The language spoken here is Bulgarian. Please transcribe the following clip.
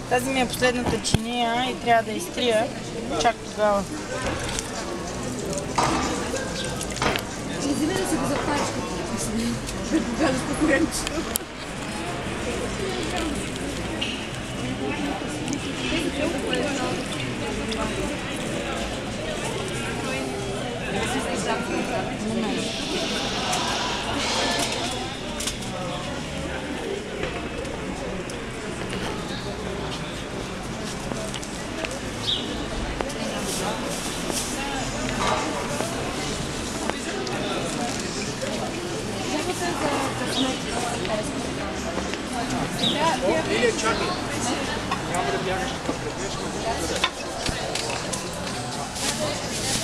Тази ми е последната чиния и трябва да изтрия чак тогава. Взиме да си го запариш, да го гледаш по коренчето. Или чакай. Няма да бягаш към предвечно.